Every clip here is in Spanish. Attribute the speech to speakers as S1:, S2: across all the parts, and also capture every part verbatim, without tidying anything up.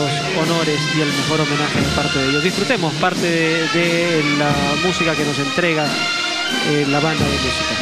S1: los honores y el mejor homenaje de parte de ellos. Disfrutemos parte de, de la música que nos entrega eh, la banda de música.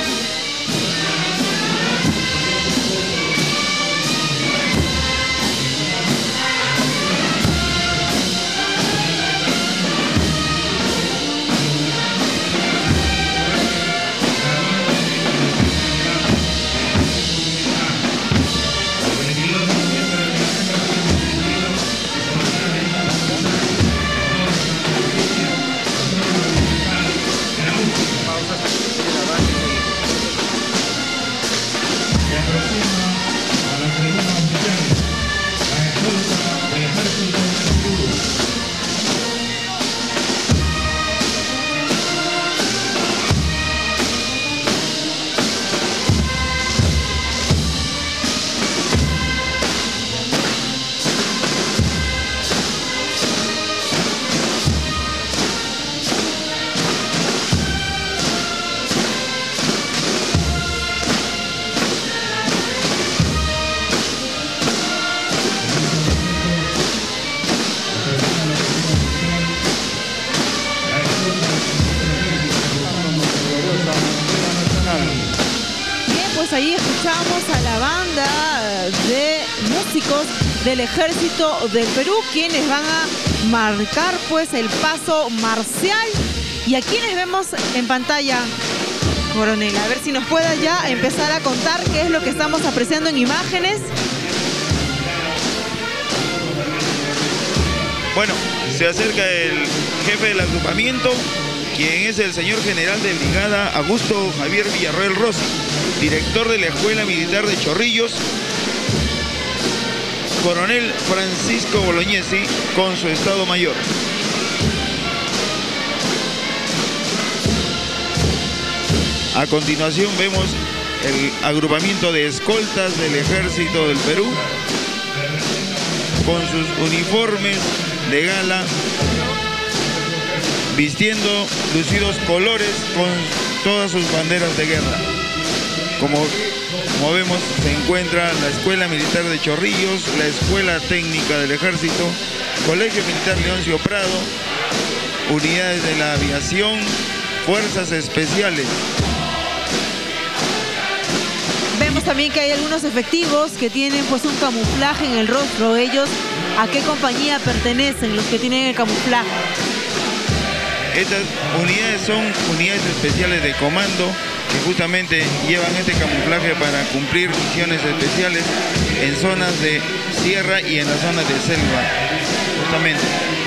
S2: Ahí escuchamos a la banda de músicos del Ejército del Perú, quienes van a marcar pues el paso marcial. Y a quienes vemos en pantalla, coronel, a ver si nos pueda ya empezar a contar qué es lo que estamos apreciando en imágenes.
S3: Bueno, se acerca el jefe del agrupamiento, quien es el señor general de brigada Augusto Javier Villarroel Rossi, director de la Escuela Militar de Chorrillos, coronel Francisco Bolognesi con su Estado Mayor. A continuación vemos el agrupamiento de escoltas del Ejército del Perú con sus uniformes de gala, vistiendo lucidos colores con todas sus banderas de guerra. Como, como vemos, se encuentra la Escuela Militar de Chorrillos, la Escuela Técnica del Ejército, Colegio Militar Leoncio Prado, unidades de la aviación, fuerzas especiales.
S2: Vemos también que hay algunos efectivos que tienen pues un camuflaje en el rostro. Ellos, ¿a qué compañía pertenecen los que tienen el camuflaje?
S3: Estas unidades son unidades especiales de comando que justamente llevan este camuflaje para cumplir misiones especiales en zonas de sierra y en las zonas de selva, justamente.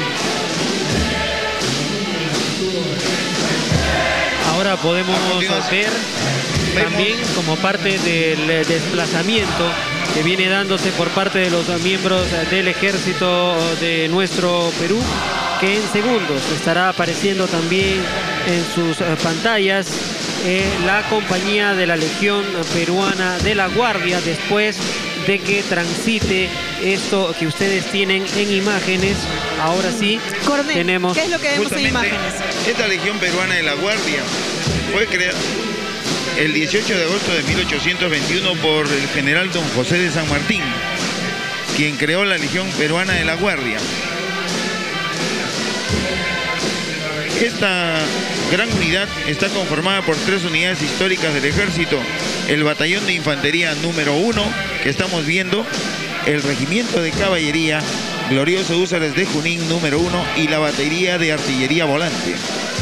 S1: Ahora podemos ver también como parte del desplazamiento que viene dándose por parte de los miembros del Ejército de nuestro Perú, que en segundos estará apareciendo también en sus pantallas eh, la compañía de la Legión Peruana de la Guardia, después de que transite esto que ustedes tienen en imágenes. Ahora sí,
S2: Coronel,
S1: tenemos...
S2: ¿qué es lo que vemos en imágenes?
S3: Esta Legión Peruana de la Guardia fue creada el dieciocho de agosto de mil ochocientos veintiuno por el general don José de San Martín, quien creó la Legión Peruana de la Guardia. Esta gran unidad está conformada por tres unidades históricas del Ejército: el Batallón de Infantería número uno, que estamos viendo, el Regimiento de Caballería Glorioso Húsares de Junín número uno y la Batería de Artillería Volante.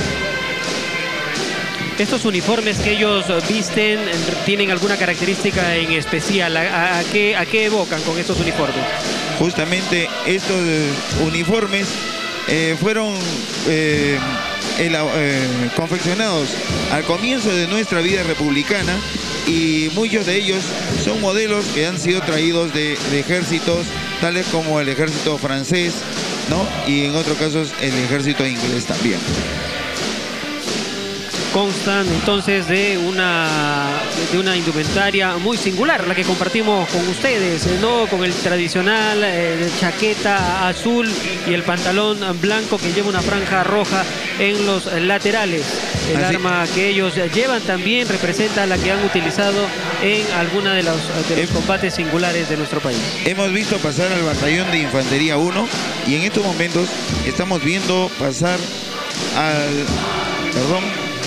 S1: ¿Estos uniformes que ellos visten tienen alguna característica en especial? ¿A, a, qué, a qué evocan con estos uniformes?
S3: Justamente estos uniformes eh, fueron eh, el, eh, confeccionados al comienzo de nuestra vida republicana, y muchos de ellos son modelos que han sido traídos de, de ejércitos tales como el ejército francés, ¿no? Y en otros casos el ejército inglés también.
S1: constan entonces de una, de una indumentaria muy singular, la que compartimos con ustedes, ¿no? Con el tradicional eh, chaqueta azul y el pantalón blanco que lleva una franja roja en los laterales. El Así. arma que ellos llevan también representa la que han utilizado en alguna de los, de los combates singulares de nuestro país.
S3: Hemos visto pasar al batallón de infantería uno y en estos momentos estamos viendo pasar al... perdón.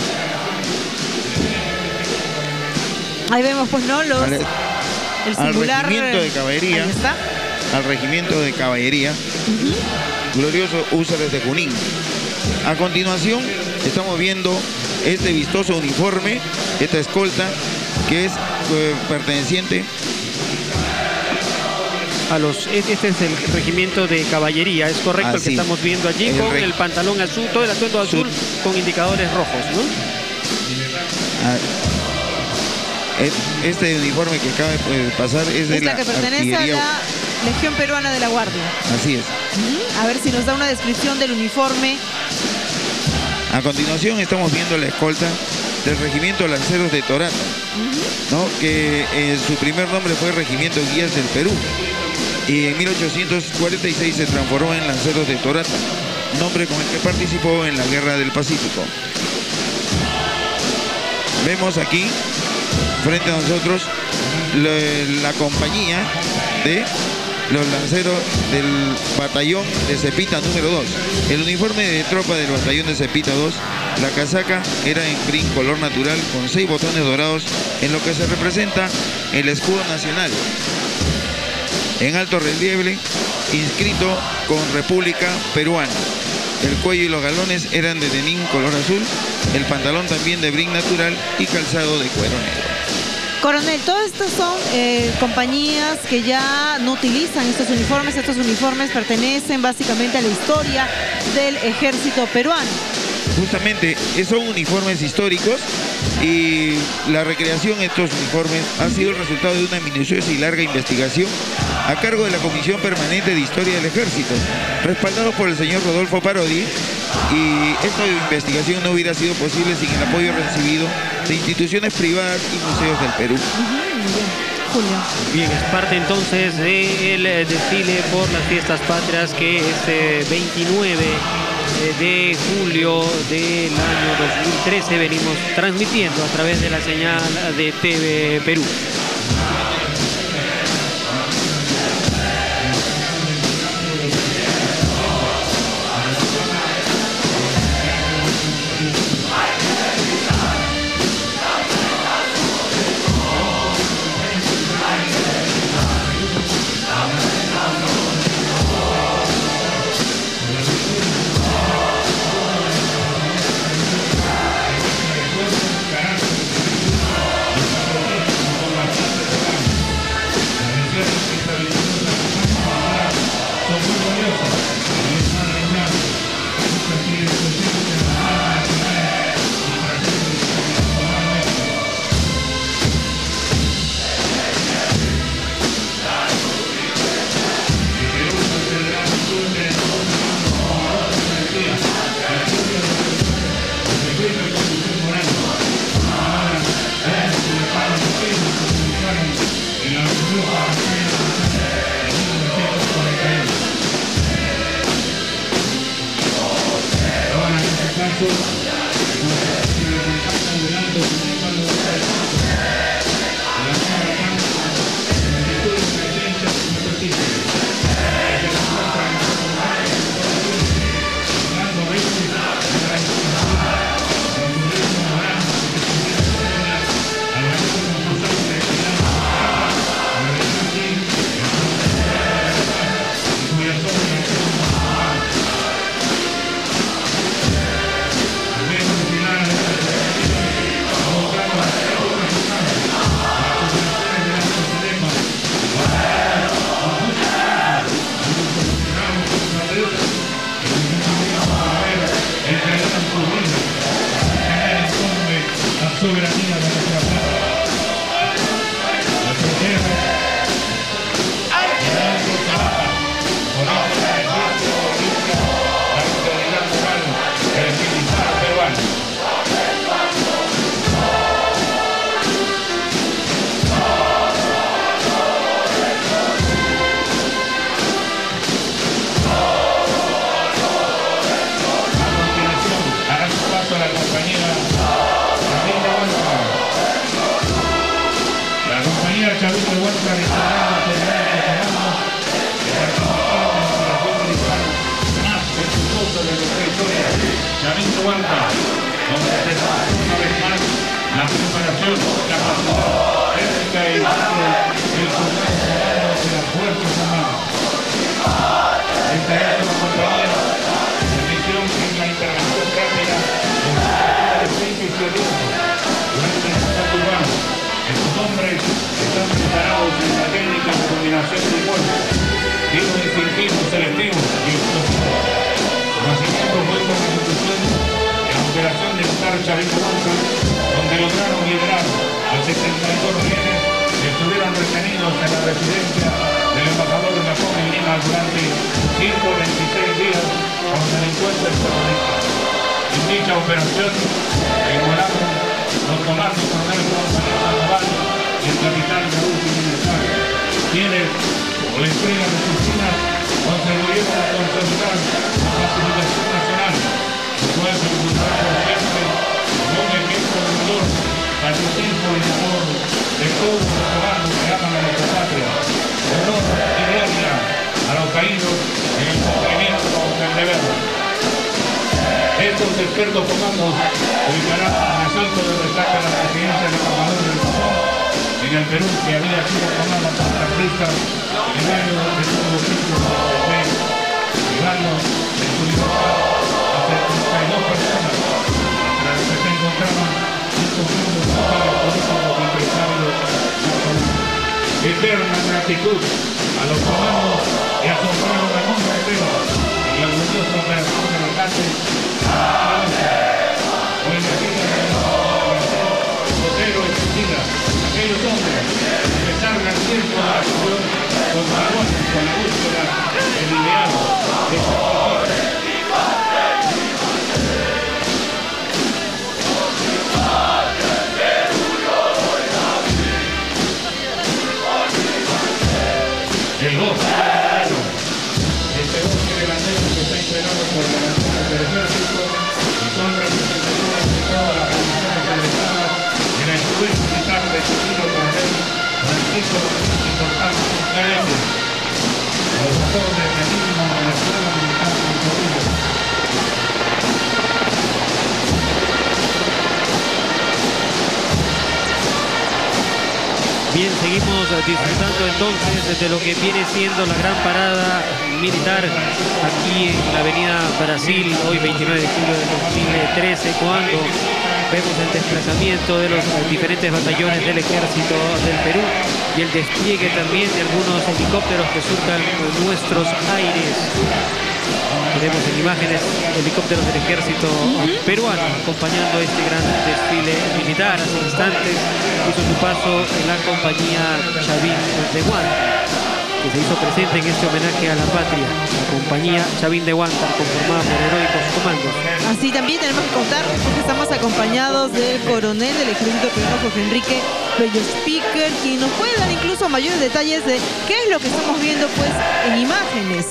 S2: Ahí vemos pues no los...
S3: Al,
S2: el singular...
S3: al regimiento de caballería.
S2: Ahí está.
S3: Al regimiento de caballería. Uh-huh. Glorioso Húsares de Junín. A continuación estamos viendo este vistoso uniforme, esta escolta, que es eh, perteneciente
S1: a los... Este es el regimiento de caballería, es correcto, Así. el que estamos viendo allí, el con rey. el pantalón azul, todo el atuendo azul, azul con indicadores rojos, ¿no?
S3: Ah, este uniforme que acaba de pasar es de
S2: es la, la que pertenece artillería. a la Legión Peruana de la Guardia.
S3: Así es.
S2: Uh-huh. A ver si nos da una descripción del uniforme.
S3: A continuación estamos viendo la escolta del Regimiento Lanceros de Torata, uh-huh. ¿no? que eh, su primer nombre fue Regimiento Guías del Perú y en mil ochocientos cuarenta y seis se transformó en Lanceros de Torata, nombre con el que participó en la Guerra del Pacífico. Vemos aquí frente a nosotros la, la compañía de los lanceros del batallón de Cepita número dos. El uniforme de tropa del batallón de Cepita dos, la casaca era en brin color natural con seis botones dorados en lo que se representa el escudo nacional. En alto relieve, inscrito con República Peruana. El cuello y los galones eran de denim color azul, el pantalón también de brin natural y calzado de cuero negro.
S2: Coronel, todas estas son eh, compañías que ya no utilizan estos uniformes. Estos uniformes pertenecen básicamente a la historia del ejército peruano.
S3: Justamente, son uniformes históricos y la recreación de estos uniformes ha sido el resultado de una minuciosa y larga investigación a cargo de la Comisión Permanente de Historia del Ejército, respaldado por el señor Rodolfo Parodi, y esta investigación no hubiera sido posible sin el apoyo recibido de instituciones privadas y museos del Perú.
S2: Uh-huh. Julio.
S1: Bien, es parte entonces del desfile por las fiestas patrias que este veintinueve de julio del año dos mil trece venimos transmitiendo a través de la señal de T V Perú.
S4: Huanca, donde se da una vez más la preparación, la capacidad técnica y el suceso de las Fuerzas Armadas. Esta es una compañía de misión en la intervención rápida en la defensa y violencia durante el combate urbano. Estos hombres están preparados en la técnica de combinación de fuerza, tiros instintivos, selectivos y explosivos. Su nacimiento fue con la institución de la Operación Militar Chavín de Huanca, donde lograron liberar a setenta y dos rehenes que estuvieron retenidos en la residencia del embajador de Japón en Lima durante ciento veintiséis días con delincuentes terroristas. En dicha operación igualaron los comandos coronel Juan Sandoval y el capitán Raúl Jiménez, quienes, por la entrega de sus finas, contribuyeron a consolidar la pacificación nacional, lo cual se encontraba siempre como un ejemplo de valor, sacrificio y amor de todos los ciudadanos que aman a nuestra patria. Honor y gloria a los caídos en el cumplimiento del deber. Estos expertos comandos ubicarán en el salto de rescate a la presidencia del embajador del Japón en el Perú, que había sido tomada por terroristas en medio de todo los sitios de fe, privando de su libertad a setenta y dos personas, las que se encontraban discutiendo sociales, políticos, empresarios y políticos. Eterna gratitud a los comandos que asombraron al mundo entero en la gloriosa operación de rescate a la o en la vida de Sotero y Cristina, aquellos hombres que salgan tiempo de la acción continúan con la búsqueda del ideal de sacrificio. El gozo verdadero, este gozo de bandera que está integrado por la bandera del ejército y son representativos de todas las formaciones egresadas de la escuela militar de Chorrillos coronel Francisco y Cortázar Cadete, a los autores del mecanismo de la escuela militar de Chorrillos.
S1: Bien, seguimos disfrutando entonces de lo que viene siendo la gran parada militar aquí en la avenida Brasil, hoy veintinueve de julio de dos mil trece, cuando vemos el desplazamiento de los diferentes batallones del ejército del Perú y el despliegue también de algunos helicópteros que surcan nuestros aires. Tenemos en imágenes helicópteros del ejército uh-huh. peruano acompañando este gran desfile militar. Hace instantes hizo su paso en la compañía Chavín de Huanca, que se hizo presente en este homenaje a la patria. La compañía Chavín de Huanca, conformada por heroicos comandos.
S2: Así también tenemos que contar porque estamos acompañados del coronel del ejército peruano, Jorge Enrique Bello Speaker, quien nos puede dar incluso mayores detalles de qué es lo que estamos viendo pues en imágenes.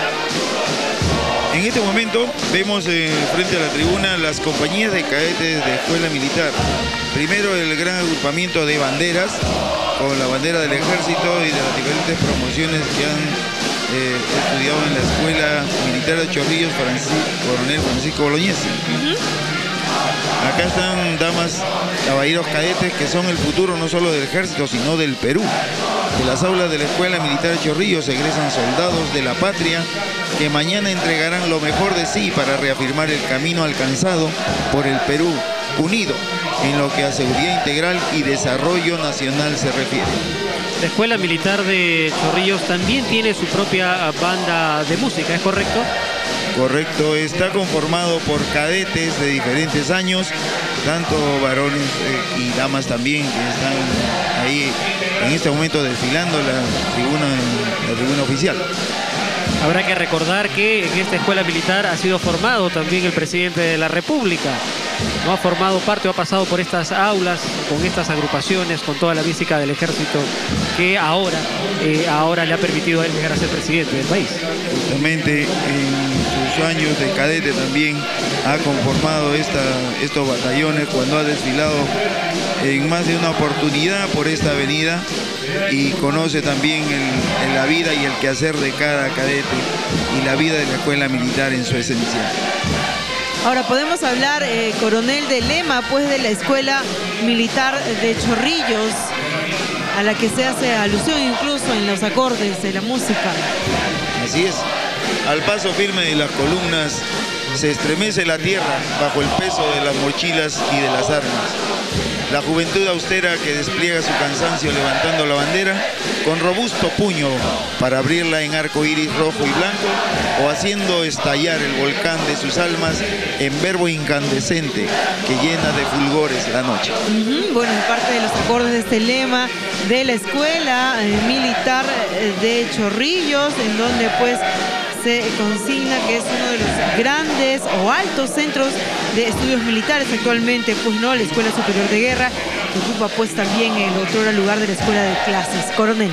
S3: En este momento vemos eh, frente a la tribuna las compañías de cadetes de escuela militar. Primero el gran agrupamiento de banderas, con la bandera del ejército y de las diferentes promociones que han eh, estudiado en la Escuela Militar de Chorrillos, Francisco, Coronel Francisco Bolognesi. Uh-huh. Acá están damas, caballeros cadetes que son el futuro no solo del ejército, sino del Perú. De las aulas de la Escuela Militar de Chorrillos egresan soldados de la patria que mañana entregarán lo mejor de sí para reafirmar el camino alcanzado por el Perú unido en lo que a seguridad integral y desarrollo nacional se refiere.
S1: La Escuela Militar de Chorrillos también tiene su propia banda de música, ¿es correcto?
S3: Correcto, está conformado por cadetes de diferentes años, tanto varones eh, y damas también, que están ahí en este momento desfilando la tribuna, la tribuna oficial.
S1: Habrá que recordar que en esta escuela militar ha sido formado también el presidente de la República. No ha formado parte o ha pasado por estas aulas, con estas agrupaciones, con toda la mística del ejército, que ahora, eh, ahora le ha permitido a él llegar a ser presidente del país.
S3: Justamente en sus años de cadete también ha conformado esta, estos batallones cuando ha desfilado en más de una oportunidad por esta avenida y conoce también el, el, la vida y el quehacer de cada cadete y la vida de la escuela militar en su esencia.
S2: Ahora podemos hablar, eh, coronel, del lema pues de la Escuela Militar de Chorrillos, a la que se hace alusión incluso en los acordes de la música.
S3: Así es, al paso firme de las columnas se estremece la tierra bajo el peso de las mochilas y de las armas. La juventud austera que despliega su cansancio levantando la bandera con robusto puño para abrirla en arco iris rojo y blanco, o haciendo estallar el volcán de sus almas en verbo incandescente que llena de fulgores la noche.
S2: Uh-huh. Bueno, es parte de los acordes de este lema de la Escuela eh, Militar de Chorrillos, en donde pues se consigna que es uno de los grandes o altos centros de estudios militares actualmente, pues no, la Escuela Superior de Guerra, que ocupa pues también el otro lugar de la Escuela de Clases. Coronel.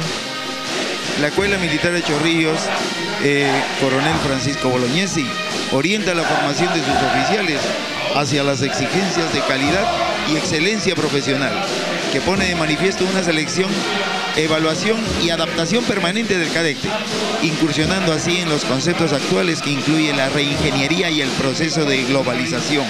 S3: La Escuela Militar de Chorrillos, eh, Coronel Francisco Bolognesi, orienta la formación de sus oficiales hacia las exigencias de calidad y excelencia profesional, que pone de manifiesto una selección, evaluación y adaptación permanente del cadete, incursionando así en los conceptos actuales que incluye la reingeniería y el proceso de globalización.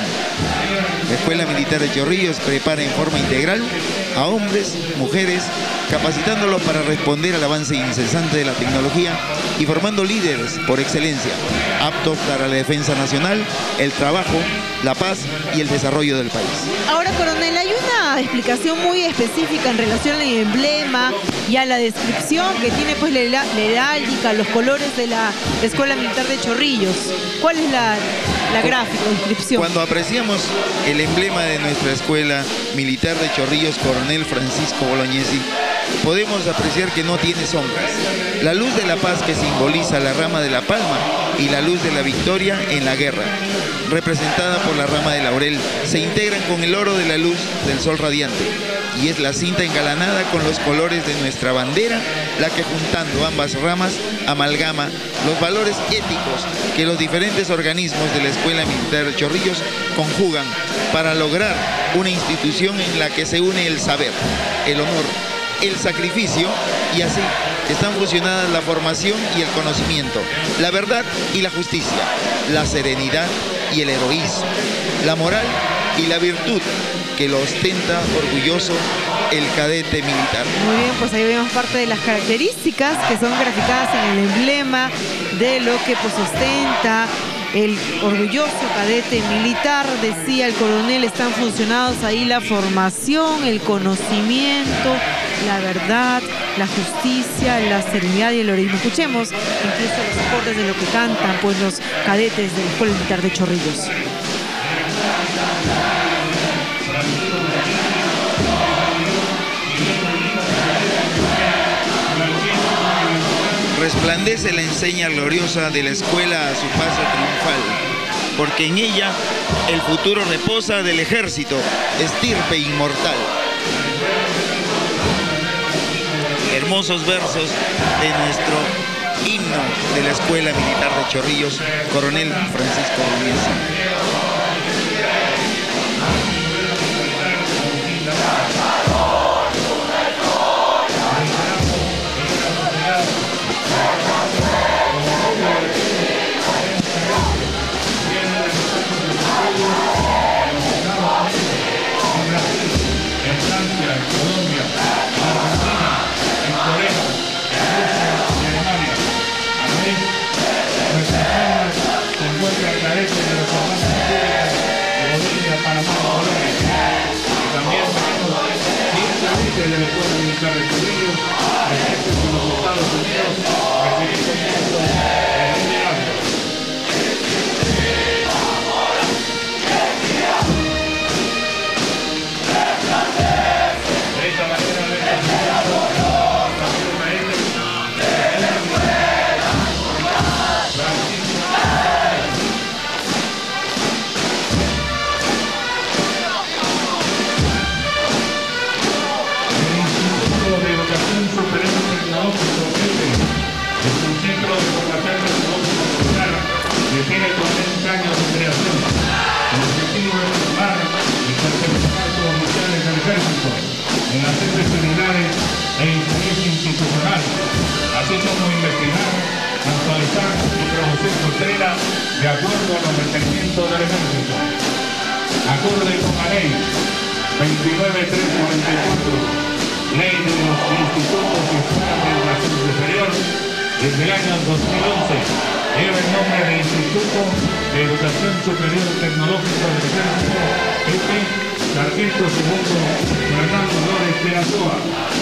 S3: La Escuela Militar de Chorrillos prepara en forma integral a hombres, mujeres, capacitándolos para responder al avance incesante de la tecnología y formando líderes por excelencia, aptos para la defensa nacional, el trabajo, la paz y el desarrollo del país.
S2: Ahora, coronel, hay una explicación muy específica en relación al emblema y a la descripción que tiene pues la, la heráldica, los colores de la Escuela Militar de Chorrillos. ¿Cuál es la, la gráfica o descripción?
S3: Cuando apreciamos el emblema de nuestra Escuela Militar de Chorrillos, Coronel Francisco Bolognesi, podemos apreciar que no tiene sombras. La luz de la paz que simboliza la rama de la palma y la luz de la victoria en la guerra, representada por la rama de laurel, se integran con el oro de la luz del sol radiante, y es la cinta engalanada con los colores de nuestra bandera la que, juntando ambas ramas, amalgama los valores éticos que los diferentes organismos de la Escuela Militar de Chorrillos conjugan para lograr una institución en la que se une el saber, el honor, el sacrificio, y así están fusionadas la formación y el conocimiento, la verdad y la justicia, la serenidad y el heroísmo, la moral y la virtud que lo ostenta orgulloso el cadete militar.
S2: Muy bien, pues ahí vemos parte de las características que son graficadas en el emblema de lo que pues ostenta el orgulloso cadete militar. Decía el coronel, están funcionados ahí la formación, el conocimiento, la verdad, la justicia, la serenidad y el heroísmo. Escuchemos incluso los acordes de lo que cantan pues los cadetes de la Escuela Militar de Chorrillos.
S3: Resplandece la enseña gloriosa de la escuela a su paso triunfal, porque en ella el futuro reposa del ejército, estirpe inmortal. Hermosos versos de nuestro himno de la Escuela Militar de Chorrillos, Coronel Francisco Bolognesi.
S4: De la Escuela Militar de Chorrillos, presentes en los Estados Unidos, recibiendo el liderazgo. De esta manera, de esta tiene cuarenta años de creación. El objetivo es formar y certificar sus oficiales del ejército en las especialidades e interés institucional, así como investigar, actualizar y producir doctrina de acuerdo a los requerimientos del ejército. Acorde con la ley veintinueve mil trescientos cuarenta y cuatro, ley de los institutos y escuelas de educación superior, desde el año dos mil once, lleva el nombre de Instituto de Educación Superior Tecnológica del Ejército, este Sargento Segundo Fernando Lores de la Soa.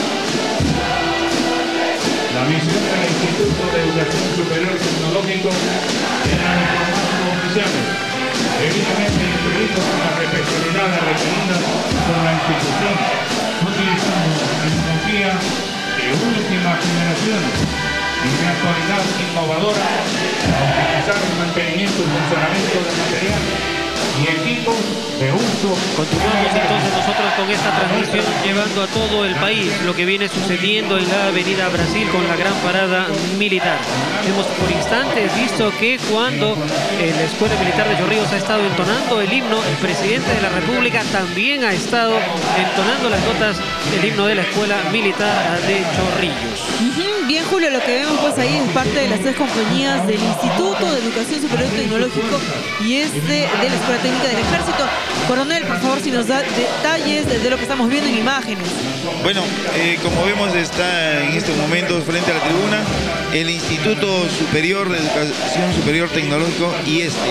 S4: La misión del Instituto de Educación Superior Tecnológico era informar a los oficiales, debidamente instruidos con las especialidades requeridas por la institución, utilizando tecnología de última generación y de actualidad innovadora para optimizar el mantenimiento y funcionamiento del material y equipos de uso.
S1: Continuamos entonces nosotros con esta transmisión llevando a todo el país lo que viene sucediendo en la Avenida Brasil con la gran parada militar. Hemos por instantes visto que cuando eh, la Escuela Militar de Chorrillos ha estado entonando el himno, el presidente de la República también ha estado entonando las notas del himno de la Escuela Militar de Chorrillos.
S2: Uh-huh. Bien, Julio, lo que vemos pues ahí es parte de las tres compañías del Instituto de Educación Superior Tecnológico y este de la Escuela Técnica del Ejército. Coronel, por favor, si nos da detalles de, de lo que estamos viendo en imágenes.
S3: Bueno, eh, como vemos está en estos momentos frente a la tribuna el Instituto Superior de Educación Superior Tecnológico y este.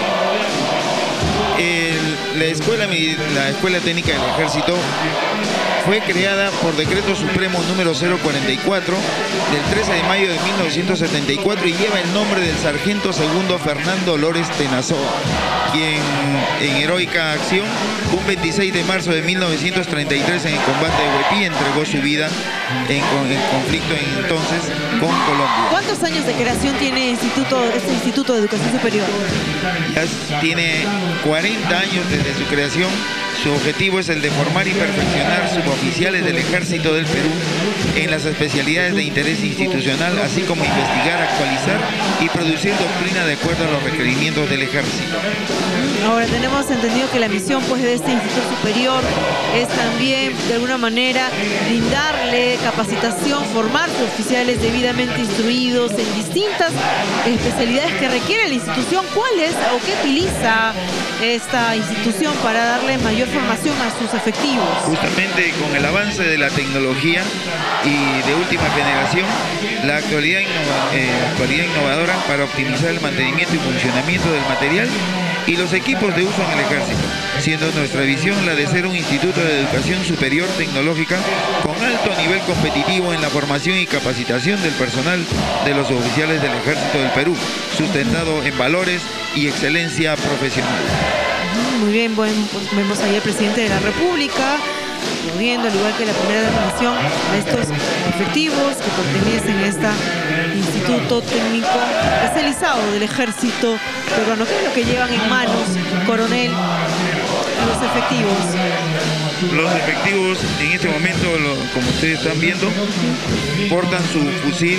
S3: El, la, escuela, la Escuela Técnica del Ejército fue creada por Decreto Supremo número cero cuarenta y cuatro del trece de mayo de mil novecientos setenta y cuatro y lleva el nombre del Sargento Segundo Fernando Lores Tenazoa, quien en heroica acción un veintiséis de marzo de mil novecientos treinta y tres en el combate de Huepí entregó su vida en, en conflicto entonces con Colombia.
S2: ¿Cuántos años de creación tiene instituto, este Instituto de Educación Superior?
S3: Ya tiene cuarenta años desde su creación. Su objetivo es el de formar y perfeccionar suboficiales del Ejército del Perú en las especialidades de interés institucional, así como investigar, actualizar y producir doctrina de acuerdo a los requerimientos del Ejército.
S2: Ahora tenemos entendido que la misión pues, de este Instituto Superior es también, de alguna manera, brindarle capacitación, formar oficiales debidamente instruidos en distintas especialidades que requiere la institución. ¿Cuál es o qué utiliza esta institución para darle mayor formación a sus efectivos?
S3: Justamente con el avance de la tecnología y de última generación, la actualidad, innova, eh, actualidad innovadora para optimizar el mantenimiento y funcionamiento del material y los equipos de uso en el Ejército, siendo nuestra visión la de ser un instituto de educación superior tecnológica con alto nivel competitivo en la formación y capacitación del personal de los oficiales del Ejército del Perú, sustentado en valores y excelencia profesional.
S2: Muy bien, bueno, pues vemos ahí al presidente de la República aplaudiendo, al igual que la primera delegación, a estos efectivos que pertenecen a este Instituto Técnico Especializado del Ejército Peruano. ¿Qué es lo que llevan en manos, coronel, los efectivos?
S3: Los efectivos en este momento, lo, como ustedes están viendo, portan su fusil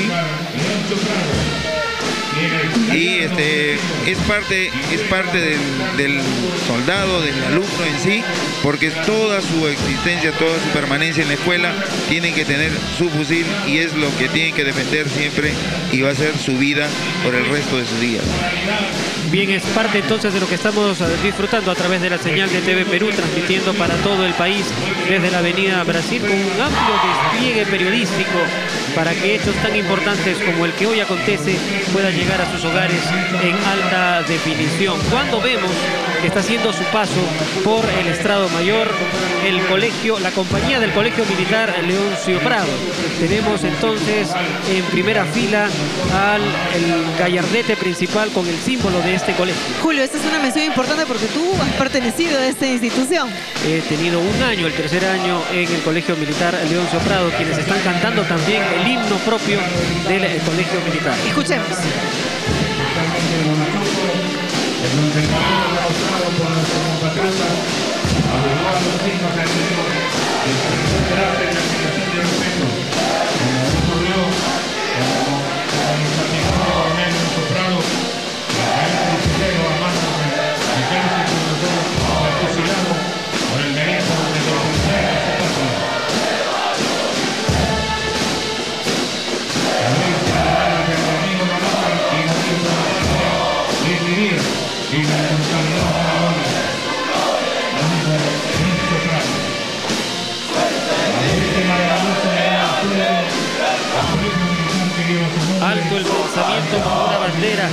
S3: y este es parte es parte del, del soldado, del alumno en sí, porque toda su existencia, toda su permanencia en la escuela tienen que tener su fusil y es lo que tienen que defender siempre y va a ser su vida por el resto de sus días.
S1: Bien, es parte entonces de lo que estamos disfrutando a través de la señal de T V Perú, transmitiendo para todo el país desde la Avenida Brasil con un amplio despliegue periodístico para que hechos tan importantes como el que hoy acontece puedan llegar a sus hogares en alta definición. Cuando vemos que está haciendo su paso por el Estrado Mayor, el colegio, la compañía del Colegio Militar Leoncio Prado, tenemos entonces en primera fila al el gallardete principal con el símbolo de este colegio.
S2: Julio, esta es una mención importante porque tú has pertenecido a esta institución.
S1: He tenido un año, el tercer año en el Colegio Militar Leoncio Prado, quienes están cantando también el himno propio del Colegio Militar.
S2: Escuchemos.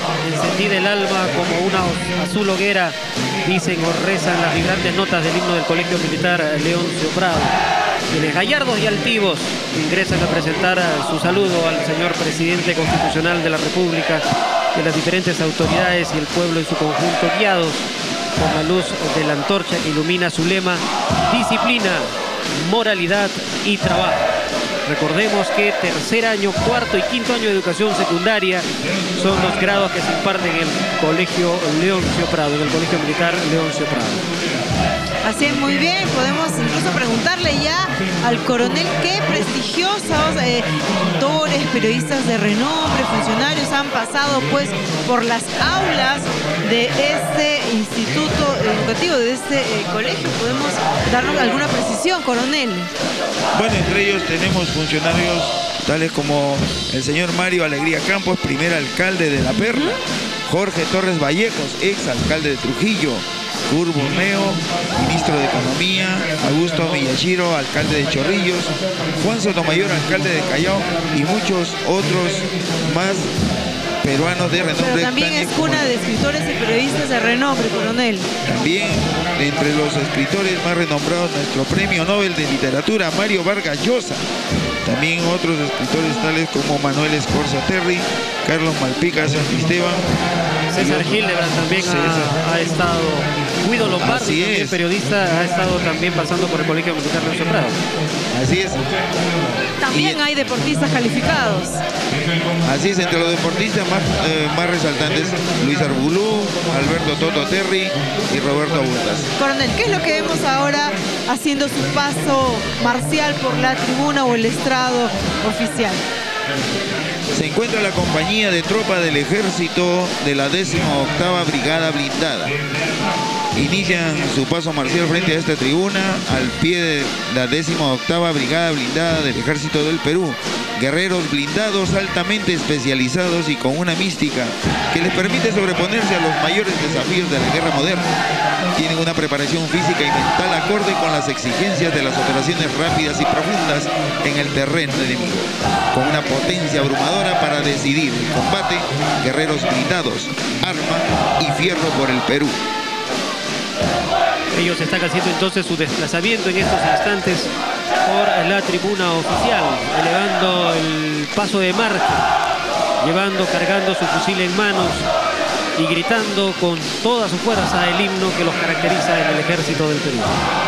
S1: encendida el alma como una azul hoguera, dicen o rezan las vibrantes notas del himno del Colegio Militar Leoncio Prado. Quienes gallardos y altivos ingresan a presentar su saludo al señor presidente constitucional de la República, de las diferentes autoridades y el pueblo en su conjunto, guiados por la luz de la antorcha que ilumina su lema: disciplina, moralidad y trabajo. Recordemos que tercer año, cuarto y quinto año de educación secundaria son los grados que se imparten en el Colegio Leoncio Prado, en el Colegio Militar Leoncio Prado.
S2: Así es, muy bien. Podemos incluso preguntarle ya al coronel qué prestigiosos eh, doctores, periodistas de renombre, funcionarios han pasado pues por las aulas de este instituto educativo, de este eh, colegio. ¿Podemos darnos alguna precisión, coronel?
S3: Bueno, entre ellos tenemos funcionarios tales como el señor Mario Alegría Campos, primer alcalde de La Perla, Jorge Torres Vallejos, ex alcalde de Trujillo, Kurt Borneo, ministro de Economía, Augusto Miyashiro, alcalde de Chorrillos, Juan Sotomayor, alcalde de Callao, y muchos otros más peruanos de renombre.
S2: Pero también es cuna de escritores y periodistas de renombre, coronel.
S3: También entre los escritores más renombrados, nuestro premio Nobel de Literatura, Mario Vargas Llosa. También otros escritores tales como Manuel Escorza Terry, Carlos Malpica Santisteban,
S1: César Hildebrand también ha, ha estado, Guido Lombardo, también periodista, ha estado también pasando por el Colegio Militar Leoncio Prado.
S3: Así es.
S2: También y, hay deportistas calificados.
S3: Así es, entre los deportistas más, eh, más resaltantes, Luis Arbulú, Alberto Toto Terry y Roberto Abundas.
S2: Coronel, ¿qué es lo que vemos ahora haciendo su paso marcial por la tribuna o el estrado oficial?
S3: Se encuentra la compañía de tropa del ejército de la décima octava Brigada Blindada. Inician su paso marcial frente a esta tribuna al pie de la décima octava Brigada Blindada del Ejército del Perú. Guerreros blindados altamente especializados y con una mística que les permite sobreponerse a los mayores desafíos de la guerra moderna. Tienen una preparación física y mental acorde con las exigencias de las operaciones rápidas y profundas en el terreno enemigo. Con una potencia abrumadora para decidir el combate, guerreros blindados, arma y fierro por el Perú.
S1: Ellos están haciendo entonces su desplazamiento en estos instantes por la tribuna oficial, elevando el paso de marcha, llevando, cargando su fusil en manos y gritando con toda su fuerza el himno que los caracteriza en el Ejército del Perú.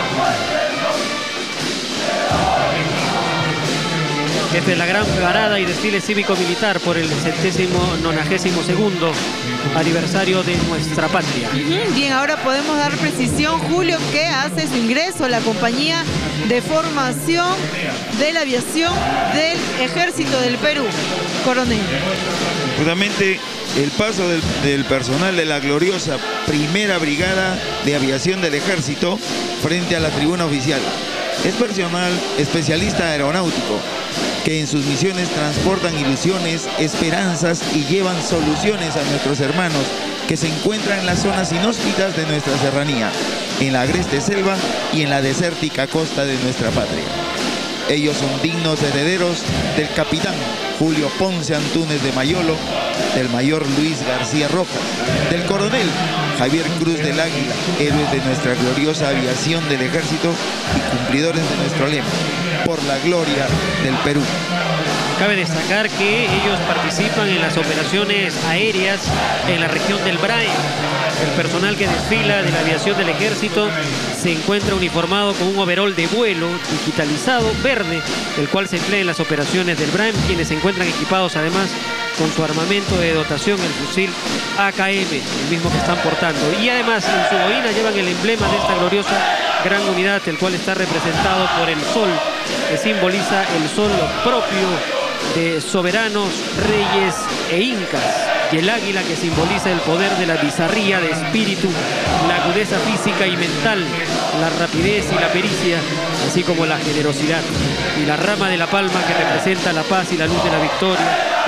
S1: Esta es la gran parada y desfile cívico-militar por el centésimo nonagésimo segundo aniversario de nuestra patria.
S2: Bien, ahora podemos dar precisión, Julio, que hace su ingreso a la compañía de formación de la aviación del Ejército del Perú. Coronel.
S3: Justamente el paso del, del personal de la gloriosa Primera Brigada de Aviación del Ejército frente a la tribuna oficial. Es personal especialista aeronáutico que en sus misiones transportan ilusiones, esperanzas y llevan soluciones a nuestros hermanos que se encuentran en las zonas inhóspitas de nuestra serranía, en la agreste selva y en la desértica costa de nuestra patria. Ellos son dignos herederos del capitán Julio Ponce Antúnez de Mayolo, del mayor Luis García Rojas, del coronel Javier Cruz del Águila, héroes de nuestra gloriosa aviación del ejército y cumplidores de nuestro lema, por la gloria del Perú.
S1: Cabe destacar que ellos participan en las operaciones aéreas en la región del Brain. El personal que desfila de la aviación del ejército se encuentra uniformado con un overol de vuelo digitalizado verde, el cual se emplea en las operaciones del Brain, quienes se encuentran equipados además con su armamento de dotación, el fusil A K M, el mismo que están portando. Y además en su boina llevan el emblema de esta gloriosa gran unidad, el cual está representado por el sol, que simboliza el sol propio de soberanos, reyes e incas, y el águila, que simboliza el poder de la bizarría de espíritu, la agudeza física y mental, la rapidez y la pericia, así como la generosidad, y la rama de la palma, que representa la paz y la luz de la victoria, y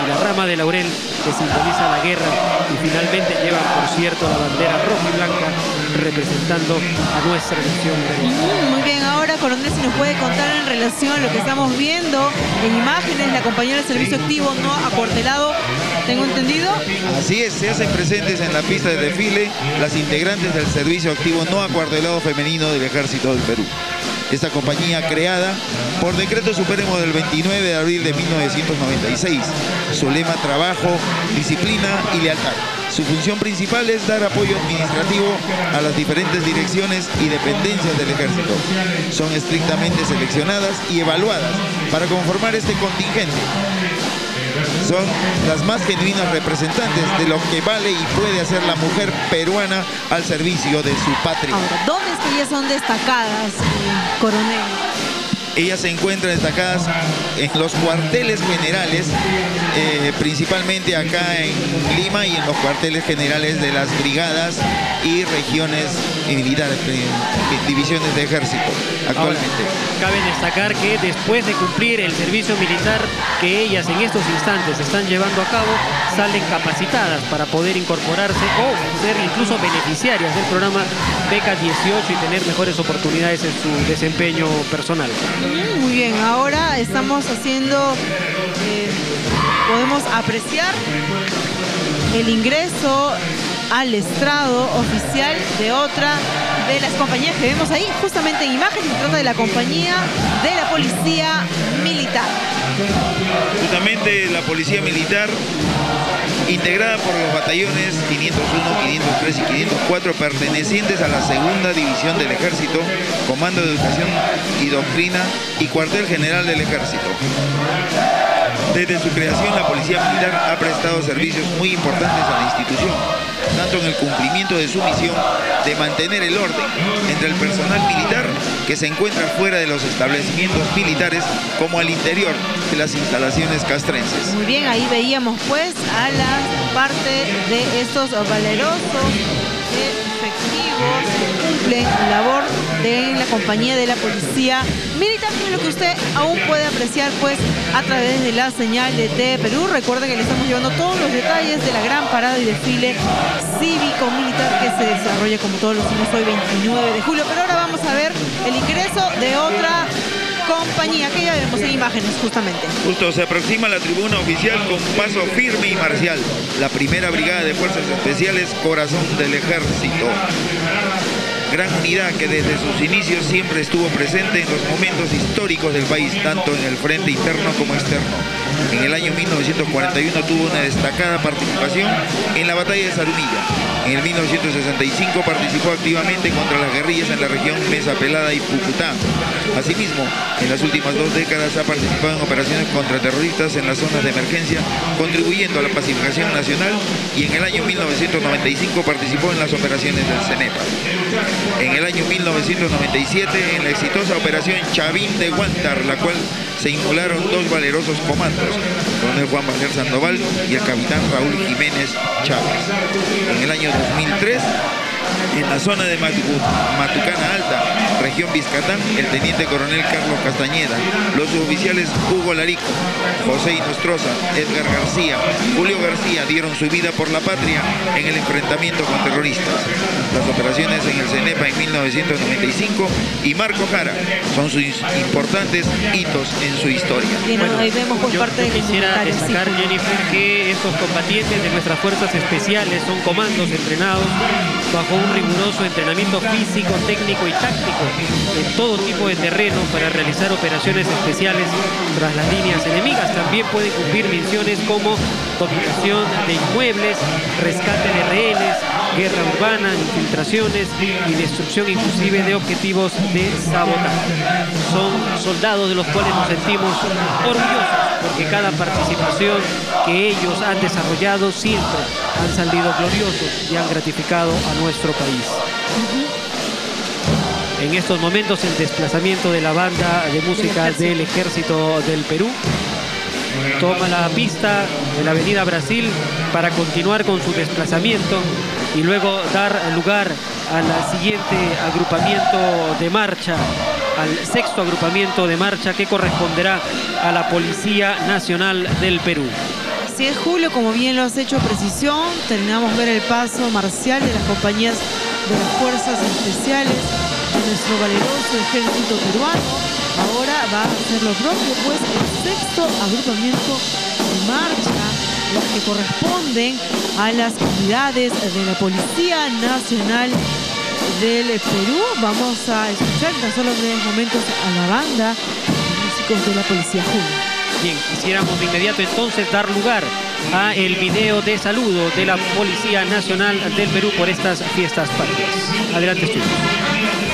S1: la rama de laurel que simboliza la guerra, y finalmente llevan, por cierto, la bandera roja y blanca representando a nuestra nación peruana.
S2: Muy bien, ahora, coronel, si nos puede contar en relación a lo que estamos viendo en imágenes, la compañía del servicio activo no acuartelado, ¿tengo entendido?
S3: Así es, se hacen presentes en la pista de desfile las integrantes del servicio activo no acuartelado femenino del Ejército del Perú. Esta compañía, creada por decreto supremo del veintinueve de abril de mil novecientos noventa y seis. Su lema: trabajo, disciplina y lealtad. Su función principal es dar apoyo administrativo a las diferentes direcciones y dependencias del Ejército. Son estrictamente seleccionadas y evaluadas para conformar este contingente. Son las más genuinas representantes de lo que vale y puede hacer la mujer peruana al servicio de su patria.
S2: Ahora, ¿dónde es que ellas son destacadas, eh, coronel?
S3: Ellas se encuentran destacadas en los cuarteles generales, eh, principalmente acá en Lima, y en los cuarteles generales de las brigadas y regiones militares, eh, divisiones de ejército actualmente.
S1: Ahora, cabe destacar que después de cumplir el servicio militar que ellas en estos instantes están llevando a cabo, salen capacitadas para poder incorporarse o ser incluso beneficiarias del programa Beca dieciocho y tener mejores oportunidades en su desempeño personal.
S2: Muy bien, ahora estamos haciendo, eh, podemos apreciar el ingreso al estrado oficial de otra de las compañías que vemos ahí, justamente en imagen. Se trata de la compañía de la Policía Militar.
S3: Justamente la Policía Militar, integrada por los batallones quinientos uno, quinientos tres y quinientos cuatro, pertenecientes a la segunda división del Ejército, Comando de Educación y Doctrina y Cuartel General del Ejército. Desde su creación, la Policía Militar ha prestado servicios muy importantes a la institución, tanto en el cumplimiento de su misión de mantener el orden entre el personal militar que se encuentra fuera de los establecimientos militares, como al interior de las instalaciones castrenses.
S2: Muy bien, ahí veíamos pues a la parte de estos valerosos efectivos que cumplen labor de la compañía de la Policía Militar, que es lo que usted aún puede apreciar pues a través de la señal de T V Perú. Recuerden que le estamos llevando todos los detalles de la gran parada y desfile cívico-militar que se desarrolla como todos los años hoy veintinueve de julio. Pero ahora vamos a ver el ingreso de otra compañía que ya vemos en imágenes justamente.
S3: Justo se aproxima la tribuna oficial con paso firme y marcial, la primera brigada de fuerzas especiales Corazón del Ejército. Gran unidad que desde sus inicios siempre estuvo presente en los momentos históricos del país, tanto en el frente interno como externo. En el año mil novecientos cuarenta y uno tuvo una destacada participación en la batalla de Zarumilla. En el mil novecientos sesenta y cinco participó activamente contra las guerrillas en la región Mesa Pelada y Pucutá. Asimismo, en las últimas dos décadas ha participado en operaciones contra terroristas en las zonas de emergencia, contribuyendo a la pacificación nacional, y en el año mil novecientos noventa y cinco participó en las operaciones del CENEPA. En el año mil novecientos noventa y siete, en la exitosa operación Chavín de Huántar, la cual se inmolaron dos valerosos comandos, el coronel Juan Balaguer Sandoval y el capitán Raúl Jiménez Chávez. En el año dos mil tres, en la zona de Matu Matucana Alta, región Vizcatán, el teniente coronel Carlos Castañeda, los suboficiales Hugo Larico, José Inostroza, Edgar García, Julio García dieron su vida por la patria en el enfrentamiento con terroristas. Las operaciones en el CENEPA en mil novecientos noventa y cinco y Marco Jara son sus importantes hitos en su historia.
S2: Bien, bueno, ahí vemos por
S1: yo,
S2: parte
S1: yo
S2: de
S1: quisiera destacar, sí, Jennifer, que estos combatientes de nuestras fuerzas especiales son comandos entrenados bajo un riguroso entrenamiento físico, técnico y táctico en todo tipo de terreno para realizar operaciones especiales tras las líneas enemigas. También pueden cumplir misiones como dominación de inmuebles, rescate de rehenes, guerra urbana, infiltraciones y destrucción inclusive de objetivos de sabotaje. Son soldados de los cuales nos sentimos orgullosos, porque cada participación que ellos han desarrollado siempre han salido gloriosos y han gratificado a nuestro país. En estos momentos el desplazamiento de la banda de música del Ejército del Perú toma la pista de la Avenida Brasil para continuar con su desplazamiento y luego dar lugar al siguiente agrupamiento de marcha, al sexto agrupamiento de marcha que corresponderá a la Policía Nacional del Perú.
S2: Así es, Julio, como bien lo has hecho precisión, terminamos de ver el paso marcial de las compañías de las fuerzas especiales de nuestro valeroso ejército peruano. Ahora va a hacer lo propio, pues, el sexto agrupamiento de marcha, los que corresponden a las unidades de la Policía Nacional del Perú. Vamos a escuchar en tan solo breves momentos a la banda de músicos de la Policía, Julio.
S1: Bien, quisiéramos de inmediato entonces dar lugar a el video de saludo de la Policía Nacional del Perú por estas fiestas patrias. Adelante, estudios.